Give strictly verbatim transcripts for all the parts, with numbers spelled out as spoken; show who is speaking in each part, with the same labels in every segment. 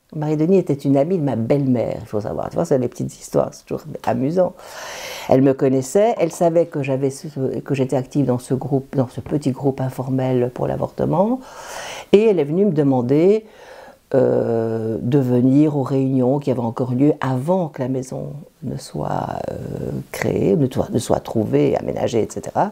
Speaker 1: Marie-Denis était une amie de ma belle-mère, il faut savoir. Tu vois, c'est des petites histoires, c'est toujours amusant. Elle me connaissait, elle savait que j'avais, que j'étais active dans ce groupe, dans ce petit groupe informel pour l'avortement, et elle est venue me demander euh, de venir aux réunions qui avaient encore lieu avant que la maison ne soit euh, créée, ne soit, ne soit trouvée, aménagée, et cetera.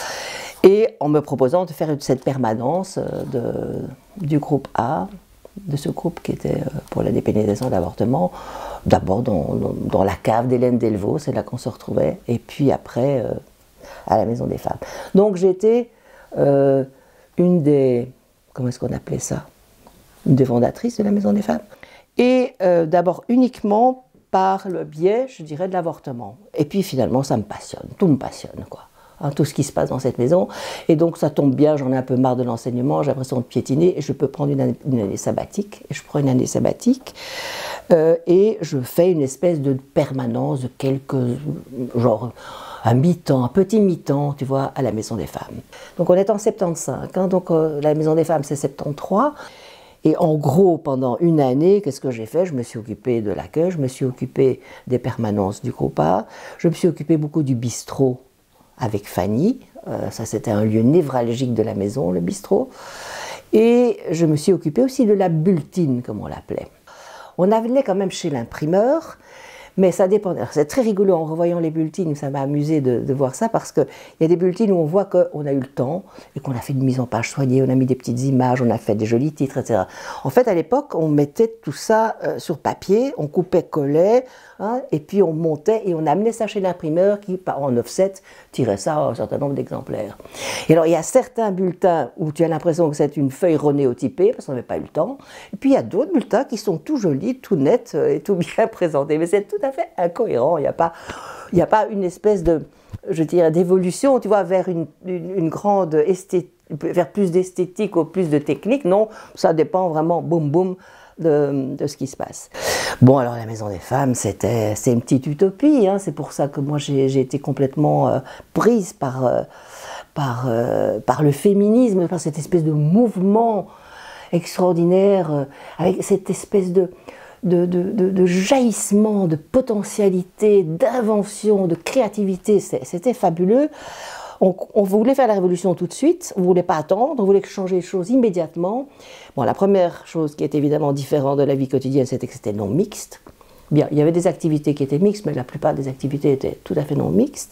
Speaker 1: Et en me proposant de faire cette permanence de, du groupe A, de ce groupe qui était pour la dépénalisation de l'avortement, d'abord dans, dans, dans la cave d'Hélène Delvaux, c'est là qu'on se retrouvait, et puis après euh, à la Maison des Femmes. Donc j'étais euh, une des, comment est-ce qu'on appelait ça, une des fondatrices de la Maison des Femmes, et euh, d'abord uniquement par le biais, je dirais, de l'avortement. Et puis finalement ça me passionne, tout me passionne, quoi. Hein, tout ce qui se passe dans cette maison, et donc ça tombe bien, j'en ai un peu marre de l'enseignement, j'ai l'impression de piétiner, et je peux prendre une année, une année sabbatique, et je prends une année sabbatique, euh, et je fais une espèce de permanence de quelques, genre un mi-temps, un petit mi-temps, tu vois, à la Maison des Femmes. Donc on est en soixante-quinze, hein, donc euh, la Maison des Femmes c'est soixante-treize, et en gros, pendant une année, qu'est-ce que j'ai fait? Je me suis occupée de l'accueil, je me suis occupée des permanences du groupe A, je me suis occupée beaucoup du bistrot, avec Fanny, euh, ça c'était un lieu névralgique de la maison, le bistrot, et je me suis occupée aussi de la bulletine, comme on l'appelait. On allait quand même chez l'imprimeur, mais ça dépendait. C'est très rigolo en revoyant les bulletines, ça m'a amusé de, de voir ça, parce qu'il y a des bulletines où on voit qu'on a eu le temps, et qu'on a fait une mise en page soignée, on a mis des petites images, on a fait des jolis titres, et cetera. En fait, à l'époque, on mettait tout ça euh, sur papier, on coupait, collait, hein, et puis on montait, et on amenait ça chez l'imprimeur qui, en offset, tirait ça à un certain nombre d'exemplaires. Et alors, il y a certains bulletins où tu as l'impression que c'est une feuille renéotypée, parce qu'on n'avait pas eu le temps, et puis il y a d'autres bulletins qui sont tout jolis, tout nets, et tout bien présentés, mais c'est tout à fait incohérent, il n'y a pas, il n'y a pas une espèce de, je dirais, d'évolution, tu vois, vers une, une, une grande esthétique, vers plus d'esthétique ou plus de technique. Non, ça dépend vraiment, boum boum, de, de ce qui se passe. Bon, alors la Maison des Femmes, c'était, c'est une petite utopie, hein, c'est pour ça que moi j'ai, j'ai été complètement euh, prise par, euh, par, euh, par le féminisme, par cette espèce de mouvement extraordinaire, euh, avec cette espèce de De, de, de, de jaillissement, de potentialité, d'invention, de créativité, c'était fabuleux. On, on voulait faire la révolution tout de suite, on ne voulait pas attendre, on voulait changer les choses immédiatement. Bon, la première chose qui est évidemment différente de la vie quotidienne, c'était que c'était non mixte. Bien, il y avait des activités qui étaient mixtes, mais la plupart des activités étaient tout à fait non mixtes.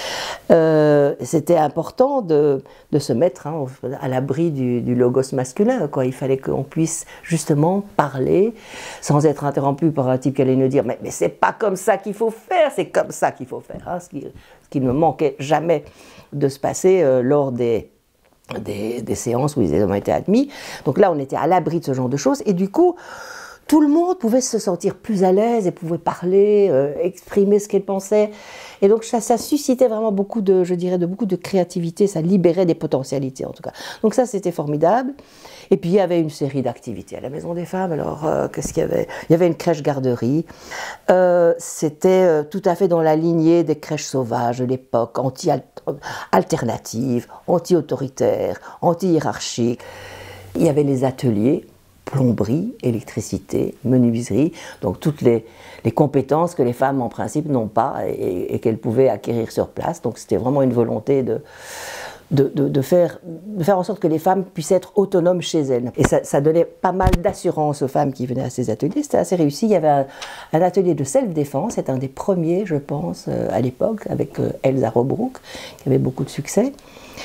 Speaker 1: Euh, c'était important de, de se mettre hein, à l'abri du, du logos masculin, quoi. Il fallait qu'on puisse justement parler sans être interrompu par un type qui allait nous dire « mais, mais c'est pas comme ça qu'il faut faire, c'est comme ça qu'il faut faire hein, », ce qui, ce qui ne manquait jamais de se passer euh, lors des, des, des séances où les hommes étaient admis. Donc là, on était à l'abri de ce genre de choses, et du coup, tout le monde pouvait se sentir plus à l'aise et pouvait parler, euh, exprimer ce qu'elle pensait. Et donc ça, ça suscitait vraiment beaucoup de, je dirais, de beaucoup de créativité, ça libérait des potentialités en tout cas. Donc ça c'était formidable. Et puis il y avait une série d'activités à la Maison des Femmes. Alors euh, qu'est-ce qu'il y avait? Il y avait une crèche-garderie. Euh, c'était euh, tout à fait dans la lignée des crèches sauvages de l'époque, anti-alternatives, anti-autoritaires, anti-hiérarchiques. Il y avait les ateliers. Plomberie, électricité, menuiserie, donc toutes les, les compétences que les femmes en principe n'ont pas et, et qu'elles pouvaient acquérir sur place. Donc c'était vraiment une volonté de, de, de, de, faire, de faire en sorte que les femmes puissent être autonomes chez elles. Et ça, ça donnait pas mal d'assurance aux femmes qui venaient à ces ateliers, c'était assez réussi. Il y avait un, un atelier de self-défense, c'est un des premiers je pense à l'époque, avec Elsa Robrook, qui avait beaucoup de succès.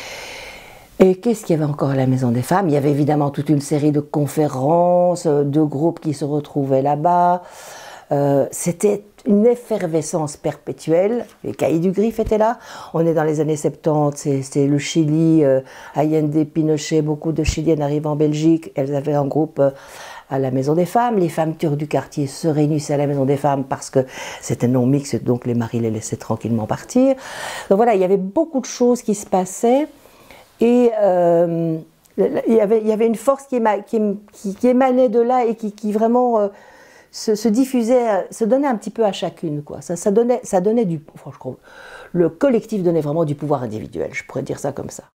Speaker 1: Et qu'est-ce qu'il y avait encore à la Maison des Femmes? Il y avait évidemment toute une série de conférences, de groupes qui se retrouvaient là-bas. Euh, C'était une effervescence perpétuelle. Les Cahiers du Griffe étaient là. On est dans les années soixante-dix, c'est le Chili, euh, Allende, Pinochet, beaucoup de Chiliennes arrivent en Belgique. Elles avaient un groupe euh, à la Maison des Femmes. Les femmes turques du quartier se réunissaient à la Maison des Femmes parce que c'était non mixte, donc les maris les laissaient tranquillement partir. Donc voilà, il y avait beaucoup de choses qui se passaient. Et euh, il, y avait, il y avait une force qui, éma, qui, qui, qui émanait de là et qui, qui vraiment euh, se, se diffusait, se donnait un petit peu à chacune, quoi. Ça, ça, donnait, ça donnait du... Enfin, je crois, le collectif donnait vraiment du pouvoir individuel, je pourrais dire ça comme ça.